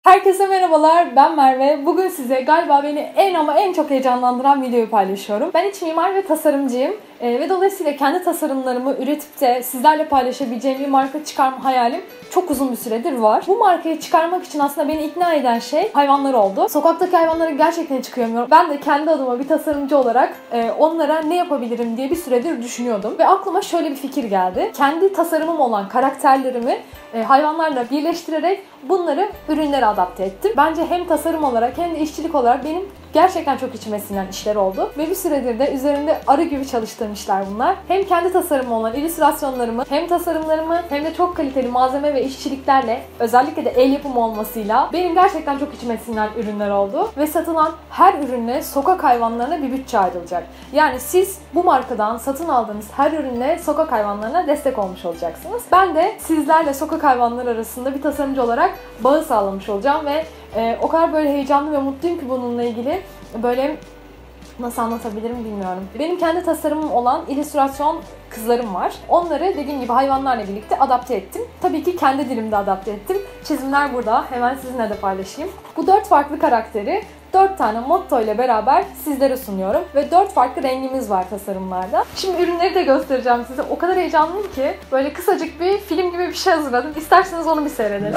Herkese merhabalar, ben Merve. Bugün size galiba beni en çok heyecanlandıran videoyu paylaşıyorum. Ben iç mimar ve tasarımcıyım ve dolayısıyla kendi tasarımlarımı üretip de sizlerle paylaşabileceğim bir marka çıkarma hayalim çok uzun bir süredir var. Bu markayı çıkarmak için aslında beni ikna eden şey hayvanlar oldu. Sokaktaki hayvanlara gerçekten hiç kıyamıyorum. Ben de kendi adıma bir tasarımcı olarak onlara ne yapabilirim diye bir süredir düşünüyordum. Ve aklıma şöyle bir fikir geldi. Kendi tasarımım olan karakterlerimi hayvanlarla birleştirerek bunları ürünlere adapte ettim. Bence hem tasarım olarak hem de işçilik olarak benim gerçekten çok içime sinen işler oldu. Ve bir süredir de üzerinde arı gibi çalıştığım işler bunlar. Hem kendi tasarımı olan illüstrasyonlarımı, hem tasarımlarımı hem de çok kaliteli malzeme ve işçiliklerle, özellikle de el yapımı olmasıyla benim gerçekten çok içime sinen ürünler oldu. Ve satılan her ürünle sokak hayvanlarına bir bütçe ayrılacak. Yani siz bu markadan satın aldığınız her ürünle sokak hayvanlarına destek olmuş olacaksınız. Ben de sizlerle sokak hayvanları arasında bir tasarımcı olarak bağı sağlamış olacağım ve o kadar böyle heyecanlı ve mutluyum ki bununla ilgili. Böyle nasıl anlatabilirim bilmiyorum. Benim kendi tasarımım olan illüstrasyon kızlarım var. Onları dediğim gibi hayvanlarla birlikte adapte ettim. Tabii ki kendi dilimde adapte ettim. Çizimler burada. Hemen sizinle de paylaşayım. Bu 4 farklı karakteri 4 tane motto ile beraber sizlere sunuyorum. Ve 4 farklı rengimiz var tasarımlarda. Şimdi ürünleri de göstereceğim size. O kadar heyecanlıyım ki böyle kısacık bir film gibi bir şey hazırladım. İsterseniz onu bir seyredelim.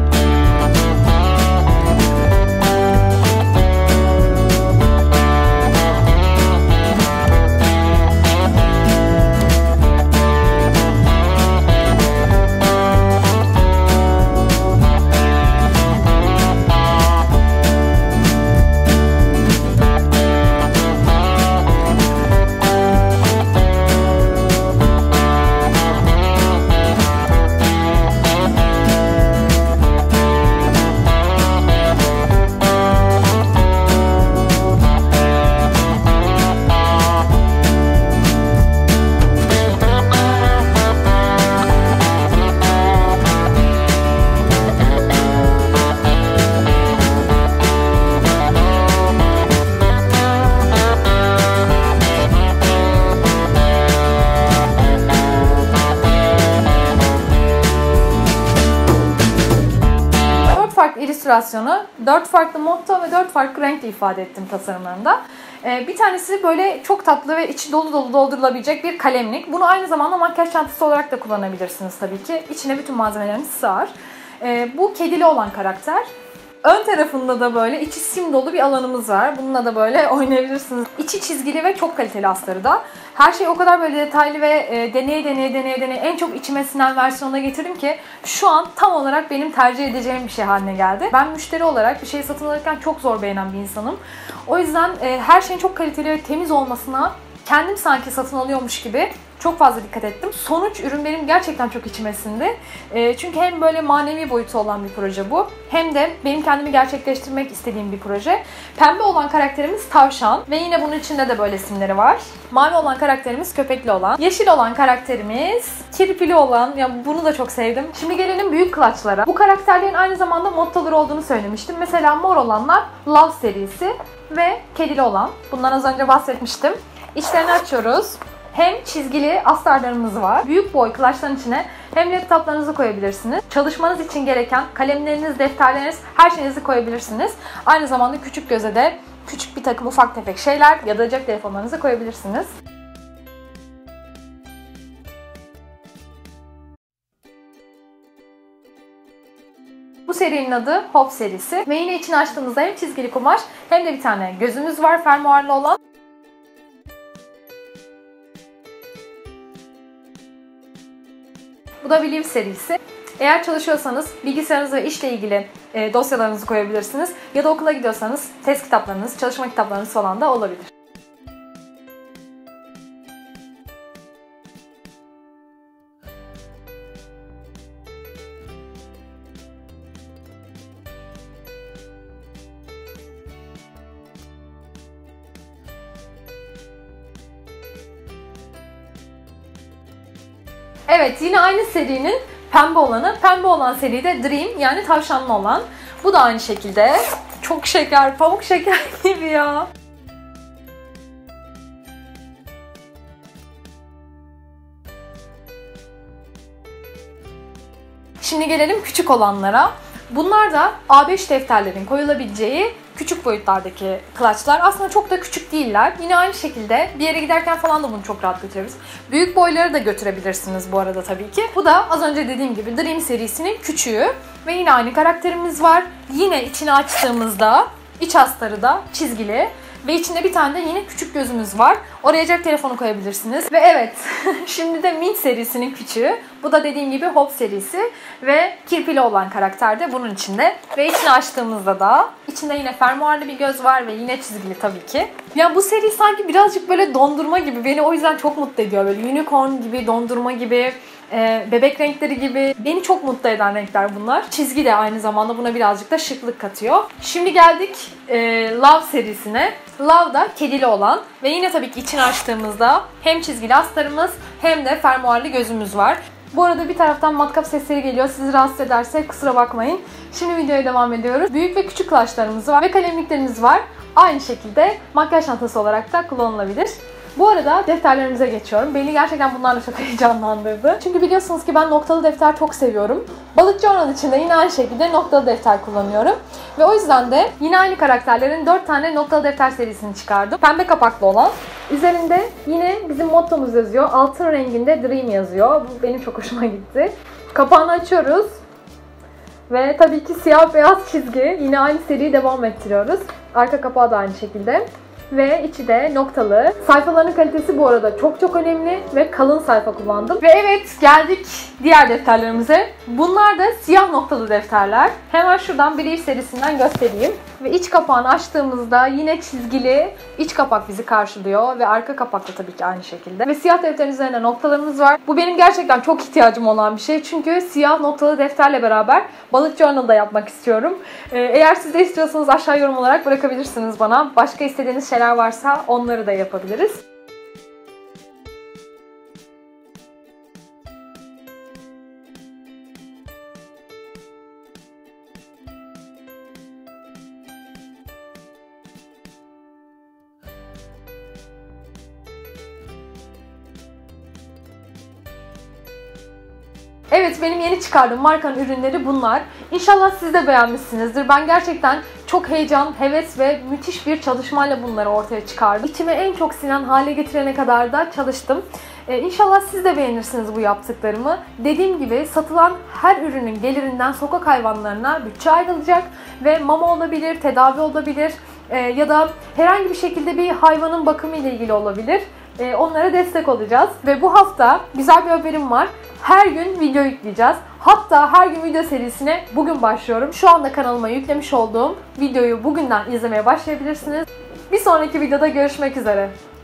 İllüstrasyonu 4 farklı motto ve 4 farklı renkle ifade ettim tasarımlarımda. Bir tanesi böyle çok tatlı ve içi dolu dolu doldurulabilecek bir kalemlik. Bunu aynı zamanda makyaj çantası olarak da kullanabilirsiniz tabii ki. İçine bütün malzemeleriniz sığar. Bu kedili olan karakter. Ön tarafında da böyle içi sim dolu bir alanımız var. Bununla da böyle oynayabilirsiniz. İçi çizgili ve çok kaliteli astarı da. Her şey o kadar böyle detaylı ve deneye en çok içime sinen versiyonuna getirdim ki şu an tam olarak benim tercih edeceğim bir şey haline geldi. Ben müşteri olarak bir şey satın alırken çok zor beğenen bir insanım. O yüzden her şeyin çok kaliteli ve temiz olmasına kendim sanki satın alıyormuş gibi çok fazla dikkat ettim. Sonuç ürün benim gerçekten çok içime sindi. Çünkü hem böyle manevi boyutu olan bir proje bu, hem de benim kendimi gerçekleştirmek istediğim bir proje. Pembe olan karakterimiz tavşan ve yine bunun içinde de böyle simleri var. Mavi olan karakterimiz köpekli olan. Yeşil olan karakterimiz kirpili olan. Ya bunu da çok sevdim. Şimdi gelelim büyük klaçlara. Bu karakterlerin aynı zamanda mottoları olduğunu söylemiştim. Mesela mor olanlar Love serisi ve kedili olan. Bundan az önce bahsetmiştim. İçlerini açıyoruz. Hem çizgili astarlarımız var. Büyük boy klaçların içine hem laptoplarınızı koyabilirsiniz. Çalışmanız için gereken kalemleriniz, defterleriniz, her şeyinizi koyabilirsiniz. Aynı zamanda küçük göze de küçük bir takım ufak tefek şeyler ya da cep telefonlarınızı koyabilirsiniz. Bu serinin adı Hop serisi ve yine içini açtığımızda hem çizgili kumaş hem de bir tane gözümüz var fermuarlı olan. Bu da Believe serisi. Eğer çalışıyorsanız bilgisayarınız ve işle ilgili dosyalarınızı koyabilirsiniz. Ya da okula gidiyorsanız test kitaplarınız, çalışma kitaplarınız falan da olabilir. Evet, yine aynı serinin pembe olanı. Pembe olan seride Dream, yani tavşanlı olan. Bu da aynı şekilde. Çok şeker, pamuk şeker gibi ya. Şimdi gelelim küçük olanlara. Bunlar da A5 defterlerin koyulabileceği küçük boyutlardaki clutchlar. Aslında çok da küçük değiller. Yine aynı şekilde bir yere giderken falan da bunu çok rahat götürebiliriz. Büyük boyları da götürebilirsiniz bu arada tabii ki. Bu da az önce dediğim gibi Dream serisinin küçüğü. Ve yine aynı karakterimiz var. Yine içini açtığımızda iç astarı da çizgili. Ve içinde bir tane de yine küçük gözümüz var. Oraya cep telefonu koyabilirsiniz. Ve evet, şimdi de Mint serisinin küçüğü. Bu da dediğim gibi Hop serisi. Ve kirpili olan karakter de bunun içinde. Ve içini açtığımızda da içinde yine fermuarlı bir göz var ve yine çizgili tabii ki. Ya bu seri sanki birazcık böyle dondurma gibi. Beni o yüzden çok mutlu ediyor. Böyle unicorn gibi, dondurma gibi, bebek renkleri gibi. Beni çok mutlu eden renkler bunlar. Çizgi de aynı zamanda buna birazcık da şıklık katıyor. Şimdi geldik Love serisine. Love da kedili olan ve yine tabii ki içini açtığımızda hem çizgili astarımız hem de fermuarlı gözümüz var. Bu arada bir taraftan matkap sesleri geliyor. Sizi rahatsız ederse kusura bakmayın. Şimdi videoya devam ediyoruz. Büyük ve küçük clutchlarımız var ve kalemliklerimiz var. Aynı şekilde makyaj çantası olarak da kullanılabilir. Bu arada defterlerimize geçiyorum. Beni gerçekten bunlarla çok heyecanlandırdı. Çünkü biliyorsunuz ki ben noktalı defter çok seviyorum. Balık Journal için de yine aynı şekilde noktalı defter kullanıyorum. Ve o yüzden de yine aynı karakterlerin 4 tane noktalı defter serisini çıkardım. Pembe kapaklı olan. Üzerinde yine bizim mottomuz yazıyor. Altın renginde Dream yazıyor. Bu benim çok hoşuma gitti. Kapağını açıyoruz. Ve tabii ki siyah beyaz çizgi. Yine aynı seriyi devam ettiriyoruz. Arka kapağı da aynı şekilde. Ve içi de noktalı. Sayfaların kalitesi bu arada çok önemli ve kalın sayfa kullandım. Ve evet, geldik diğer defterlerimize. Bunlar da siyah noktalı defterler. Hemen şuradan Brief serisinden göstereyim. Ve iç kapağını açtığımızda yine çizgili iç kapak bizi karşılıyor ve arka kapak da tabii ki aynı şekilde. Ve siyah defterin üzerinde noktalarımız var. Bu benim gerçekten çok ihtiyacım olan bir şey. Çünkü siyah noktalı defterle beraber Balık Journal'da yapmak istiyorum. Eğer siz de istiyorsanız aşağı yorum olarak bırakabilirsiniz bana. Başka istediğiniz şeyler varsa onları da yapabiliriz. Evet, benim yeni çıkardığım markanın ürünleri bunlar. İnşallah siz de beğenmişsinizdir. Ben gerçekten çok heyecan, heves ve müthiş bir çalışmayla bunları ortaya çıkardım. İçime en çok sinen hale getirene kadar da çalıştım. İnşallah siz de beğenirsiniz bu yaptıklarımı. Dediğim gibi satılan her ürünün gelirinden sokak hayvanlarına bütçe ayrılacak ve mama olabilir, tedavi olabilir ya da herhangi bir şekilde bir hayvanın bakımı ile ilgili olabilir. Onlara destek olacağız. Ve bu hafta güzel bir haberim var. Her gün video yükleyeceğiz. Hatta her gün video serisine bugün başlıyorum. Şu anda kanalıma yüklemiş olduğum videoyu bugünden izlemeye başlayabilirsiniz. Bir sonraki videoda görüşmek üzere.